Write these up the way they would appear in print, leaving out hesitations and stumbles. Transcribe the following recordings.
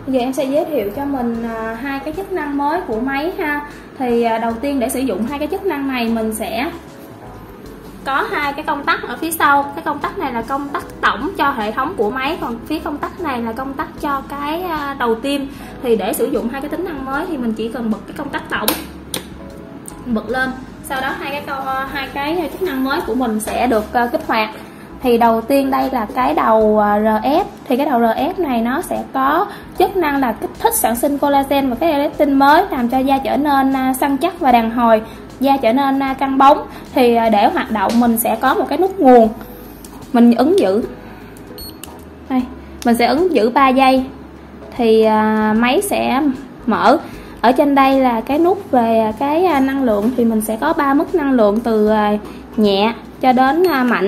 Bây giờ em sẽ giới thiệu cho mình hai cái chức năng mới của máy ha. Thì đầu tiên để sử dụng hai cái chức năng này mình sẽ có hai cái công tắc ở phía sau. Cái công tắc này là công tắc tổng cho hệ thống của máy, còn phía công tắc này là công tắc cho cái đầu tim. Thì để sử dụng hai cái tính năng mới thì mình chỉ cần bật cái công tắc tổng, bật lên, sau đó hai cái chức năng mới của mình sẽ được kích hoạt. Thì đầu tiên đây là cái đầu RF. Thì cái đầu RF này nó sẽ có chức năng là kích thích sản sinh collagen và cái elastin mới, làm cho da trở nên săn chắc và đàn hồi, da trở nên căng bóng. Thì để hoạt động mình sẽ có một cái nút nguồn, mình ấn giữ đây, mình sẽ ấn giữ 3 giây thì máy sẽ mở. Ở trên đây là cái nút về cái năng lượng, thì mình sẽ có 3 mức năng lượng từ nhẹ cho đến mạnh.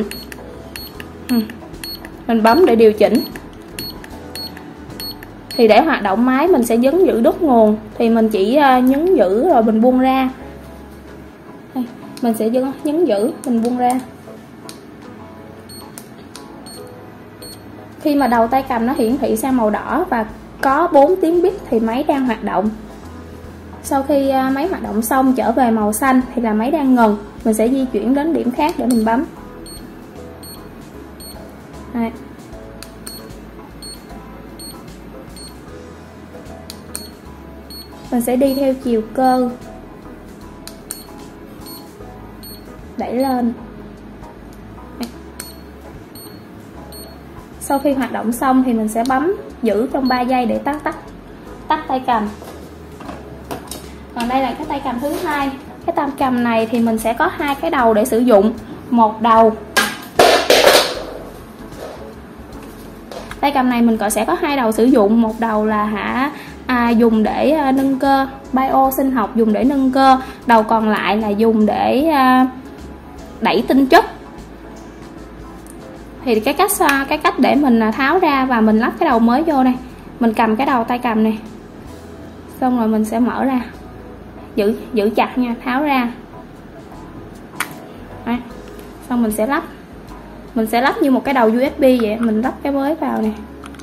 Mình bấm để điều chỉnh. Thì để hoạt động máy mình sẽ nhấn giữ đốt nguồn, thì mình chỉ nhấn giữ rồi mình buông ra. Đây, mình sẽ nhấn giữ, mình buông ra. Khi mà đầu tay cầm nó hiển thị sang màu đỏ và có 4 tiếng bip thì máy đang hoạt động. Sau khi máy hoạt động xong trở về màu xanh thì là máy đang ngừng. Mình sẽ di chuyển đến điểm khác để mình bấm. Đây. Mình sẽ đi theo chiều cơ, đẩy lên. Đây. Sau khi hoạt động xong thì mình sẽ bấm giữ trong 3 giây để tắt tay cầm. Còn đây là cái tay cầm thứ hai. Cái tay cầm này thì mình sẽ có hai cái đầu để sử dụng. Một đầu, tay cầm này mình sẽ có hai đầu sử dụng. Một đầu là dùng để nâng cơ, bio sinh học, dùng để nâng cơ. Đầu còn lại là dùng để đẩy tinh chất. Thì cái cách để mình tháo ra và mình lắp cái đầu mới vô đây, mình cầm cái đầu tay cầm này, xong rồi mình sẽ mở ra, giữ chặt nha, tháo ra. Đấy. Xong mình sẽ lắp như một cái đầu USB vậy, mình lắp cái mới vào này.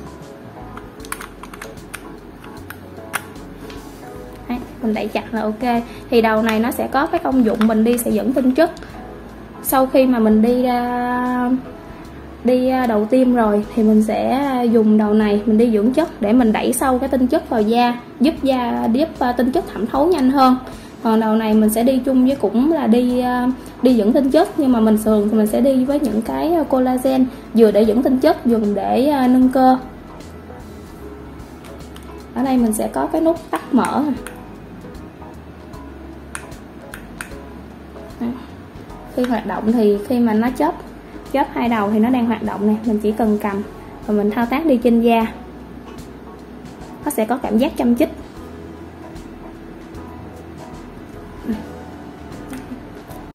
Đấy, mình đẩy chặt là ok. Thì đầu này nó sẽ có cái công dụng mình đi sẽ dẫn tinh chất. Sau khi mà mình đi đầu tim rồi thì mình sẽ dùng đầu này mình đi dưỡng chất để mình đẩy sâu cái tinh chất vào da, giúp tinh chất thẩm thấu nhanh hơn. Còn đầu này mình sẽ đi chung với cũng là đi dẫn tinh chất, nhưng mà mình thường thì mình sẽ đi với những cái collagen, vừa để dẫn tinh chất, dùng để nâng cơ. Ở đây mình sẽ có cái nút tắt mở. Khi hoạt động thì khi mà nó chớp hai đầu thì nó đang hoạt động này, mình chỉ cần cầm và mình thao tác đi trên da, nó sẽ có cảm giác châm chích.